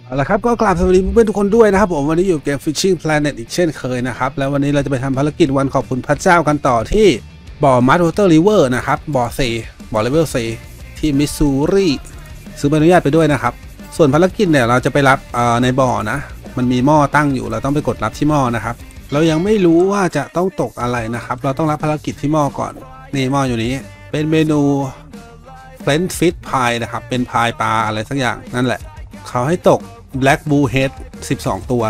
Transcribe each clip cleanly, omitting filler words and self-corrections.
เอาละครับก็กราบสวัสดีเพื่อนทุกคนด้วยนะครับผมวันนี้อยู่เกม Fishing Planet อีกเช่นเคยนะครับแล้ววันนี้เราจะไปทำภารกิจวันขอบคุณพระเจ้ากันต่อที่บ่อ Mud Water River นะครับบ่อ4บ่อเลเวล4ที่มิสซูรีซื้อใบอนุญาตไปด้วยนะครับส่วนภารกิจเนี่ยเราจะไปรับในบ่อนะมันมีหม้อตั้งอยู่เราต้องไปกดรับที่หม้อนะครับเรายังไม่รู้ว่าจะต้องตกอะไรนะครับเราต้องรับภารกิจที่หม้อก่อนนี่หม้ออยู่นี้เป็นเมนู French Fish Pie นะครับเป็นพายปลาอะไรสักอย่างนั่นแหละเขาให้ตก Black Blue Head 12 ตัว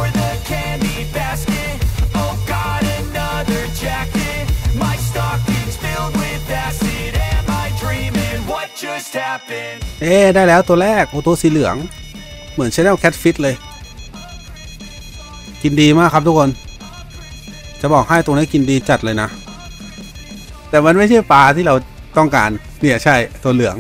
ได้แล้วตัวแรกโอ้ตัวสีเหลืองเหมือน Channel Catfish เลยกินดีมากครับทุกคนจะบอกให้ตัวนี้กินดีจัดเลยนะแต่มันไม่ใช่ปลาที่เราต้องการเนี่ยใช่ตัวเหลือง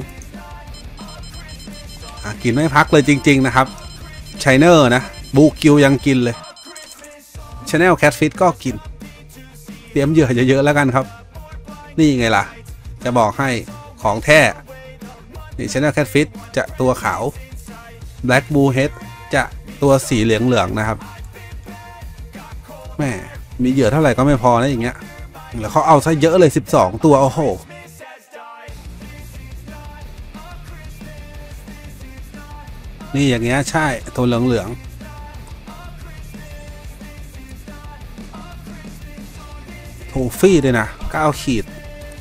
กินไม่พักเลยจริงๆนะครับไชเนอร์นะบูกิวยังกินเลย Channel Catfish ก็กินเตรียมเหยื่อเยอะๆแล้วกันครับนี่ไงล่ะจะบอกให้ของแท้นี่ Channel Catfish จะตัวขาว Black Blue Head จะตัวสีเหลืองๆนะครับแม่มีเหยื่อเท่าไหร่ก็ไม่พอนะอย่างเงี้ยแล้วเขาเอาซะเยอะเลย12ตัวโอ้โหนี่อย่างเงี้ยใช่ตัวเหลืองๆโทฟี่เลยนะ9 ขีด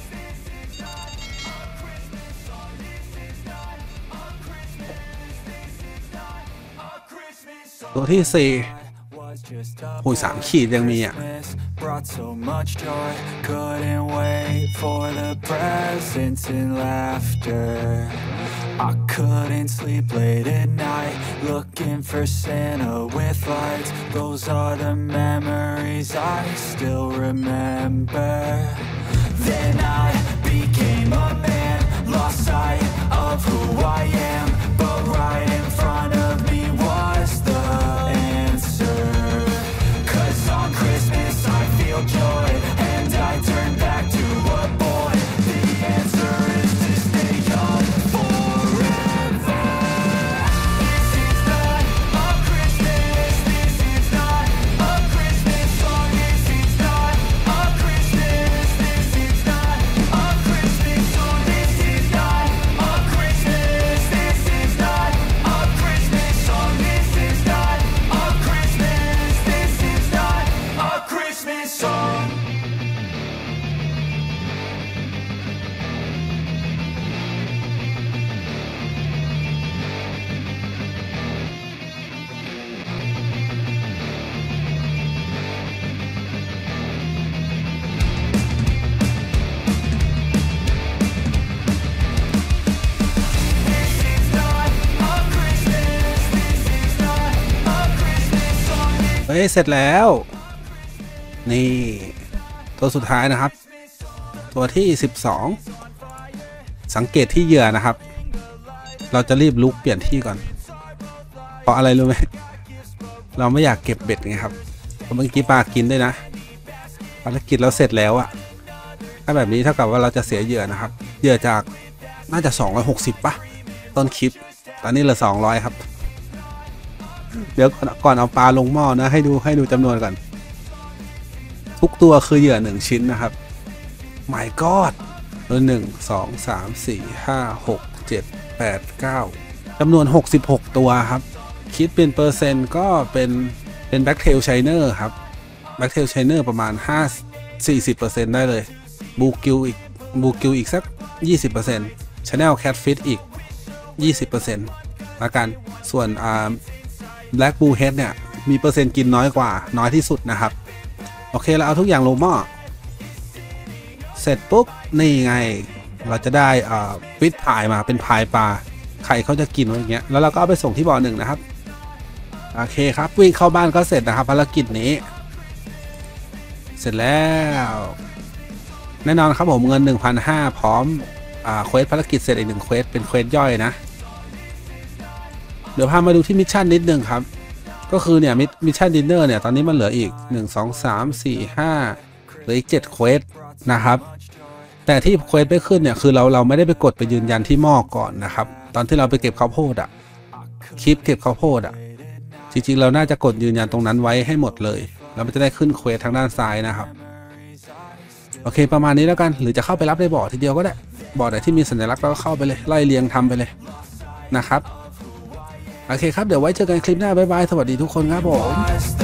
ตัวที่4โอ้ย3 ขีดยังมีอ่ะ Brought so much joy, couldn't wait for the presents and laughter. I couldn't sleep late at night, looking for Santa with lights. Those are the memories I still remember. Then I became a man, lost sight of who I am, but right in front of me was the answer. 'Cause on Christmas I feel joy, and I turn back to a boy. The answer is to stay young forever. This is not a Christmas, this is not a Christmas song. This is not a Christmas, this is not a Christmas song. This is not a Christmas, this is not a Christmas song. This is not a Christmas, this is not a Christmas song. เฮ้ยเสร็จแล้วนี่ตัวสุดท้ายนะครับตัวที่12สังเกตที่เหยื่อนะครับเราจะรีบลุกเปลี่ยนที่ก่อนเพราะอะไรรู้ไหมเราไม่อยากเก็บเบ็ดไงครับเมื่อกี้ปลากินด้วยนะภารกิจเราเสร็จแล้วอะถ้าแบบนี้เท่ากับว่าเราจะเสียเหยื่อนะครับเหยื่อจากน่าจะ260ป่ะต้นคลิปตอนนี้เหลือ200ครับเดี๋ยวก่อนเอาปลาลงหม้อนะให้ดูจำนวนก่อนทุกตัวคือเหยื่อ1ชิ้นนะครับ My God 1 2 3 4 5 6 7 8 9จำนวน66ตัวครับคิดเป็นเปอร์เซ็นต์ก็เป็นแบ็คเทลไชเนอร์ครับแบ็คเทลไชเนอร์ประมาณ40%ได้เลยบูกิวอีกสัก 20% Channel Catfish อีก 20% ละกันส่วนBlack Blue Head เนี่ยมีเปอร์เซ็นต์กินน้อยที่สุดนะครับโอเคเราเอาทุกอย่างลงหม้อเสร็จปุ๊บนี่ไงเราจะได้ฟิชพายมาเป็นพายปลาใครเขาจะกินอะไรเงี้ยแล้วเราก็เอาไปส่งที่บ่อ1นะครับโอเคครับวิ่งเข้าบ้านก็เสร็จนะครับภารกิจนี้เสร็จแล้วแน่นอนครับผมเงิน 1,500 พร้อมเควสภารกิจเสร็จอีก1เควสเป็นเควสย่อยนะเดี๋ยวพามาดูที่มิชชั่นนิดนึงครับก็คือเนี่ยมิชชั่นดินเนอร์เนี่ยตอนนี้มันเหลืออีก1 2 3 4 5เหลืออีก7เควสนะครับแต่ที่เควสไม่ขึ้นเนี่ยคือเราไม่ได้ไปกดไปยืนยันที่หม้อก่อนนะครับตอนที่เราไปเก็บข้าวโพดคลิปเก็บข้าวโพดอ่ะจริงๆเราน่าจะกดยืนยันตรงนั้นไว้ให้หมดเลยแล้วมันจะได้ขึ้นเควสทางด้านซ้ายนะครับโอเคประมาณนี้แล้วกันหรือจะเข้าไปรับในบ่อทีเดียวก็ได้บ่อไหนที่มีสัญลักษณ์เราก็เข้าไปเลยไล่เรียงทำไปเลยนะครับโอเคครับเดี๋ยวไว้เจอกันคลิปหน้าบ๊ายบายสวัสดีทุกคนครับผม